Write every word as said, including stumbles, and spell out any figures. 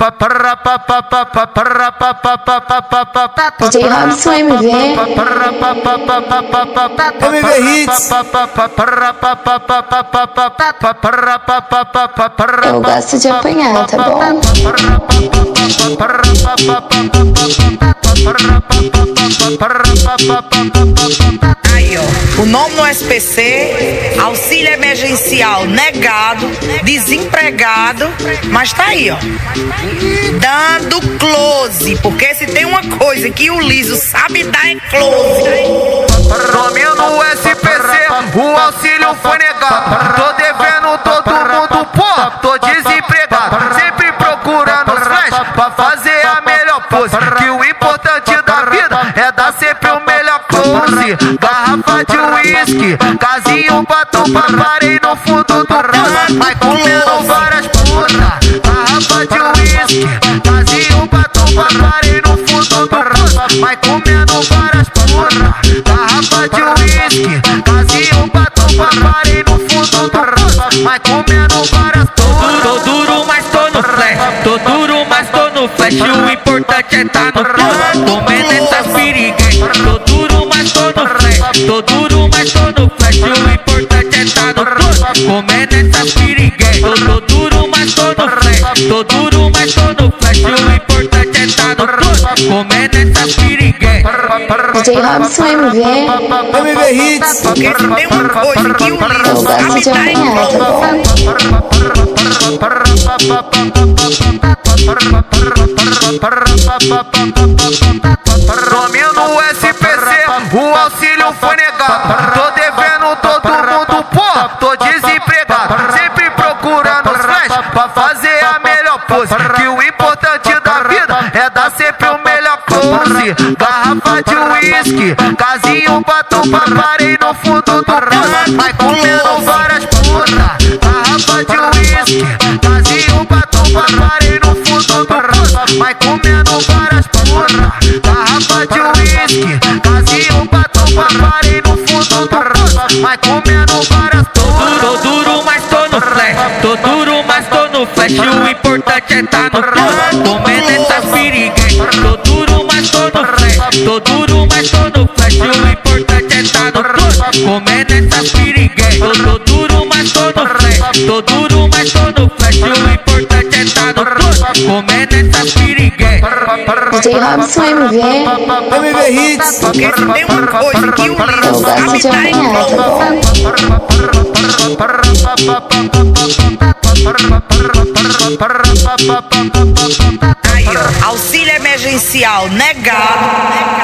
D J Robson M V. M V Hits. Eu gosto de apanhar, tá bom? Aí, ó, o nome no S P C, auxílio emergencial negado, desempregado, mas tá aí, ó, dando close, porque se tem uma coisa que o liso sabe dar é close. Nome no S P C, o auxílio foi negado. Tô devendo todo mundo, pô, tô desempregado. Sempre procurando os flash pra fazer a melhor pose. Que o importante da vida é dar sempre o melhor close. Garrafa de uísque, casinho, batom, parei no fundo do poço. Vai comendo várias putas. Garrafa de uísque, casinho, batom, parei no fundo do poço. Vai comendo várias putas. Garrafa de uísque, casinho, batom, parei no fundo do poço. Vai comendo várias putas. Tô duro, mas tô no flash. Tô duro, mas tô no flash. O importante é tá no close. Comendo essas piriguete. Tô duro, mas tô no flash. Tô duro, mas tô no flash. O importante é tá no close. Comendo essas piriguete. Tô, tô duro, mas tô no flash. Tô duro, mas tô no flash. O importante é tá no close. Comendo essas piriguete. D J Robson M V. M V Hits. Porque se tem uma coisa que o Eu liso gosto sabe de dar é apanhar, tá close. bom? Nome no S P C, o auxílio foi negado. Tô devendo todo mundo, pô, tô desempregado. Sempre procurando os flash pra fazer a melhor pose. Que o importante da vida é dar sempre o melhor close. Garrafa de uísque, casinho, batom, parei no fundo do poço. Vai comendo várias putas. Garrafa de uísque, casinho, batom, parei no fundo do poço. Vai comendo várias putas. Garrafa de uísque, casinho, batom, parei no fundo do poço. Vai comendo várias putas. Tô duro, mas tô no flash. Tô duro, mas tô no flash. O importante é tá no close. Comendo essas piriguete. Tô duro, mas tô no flash. Tô duro, mas tô no flash. O importante é tá no close. Comendo essas piriguete. Tô, tô duro, mas tô no flash. Tô duro, mas tô no flash. O importante é tá no close. Comendo essas piriguete. D J Robson M V. M V Hits. Porque se tem uma coisa que o Eu liso gosto sabe de dar é apanhar, tá close. Aí, ó, auxílio emergencial negado,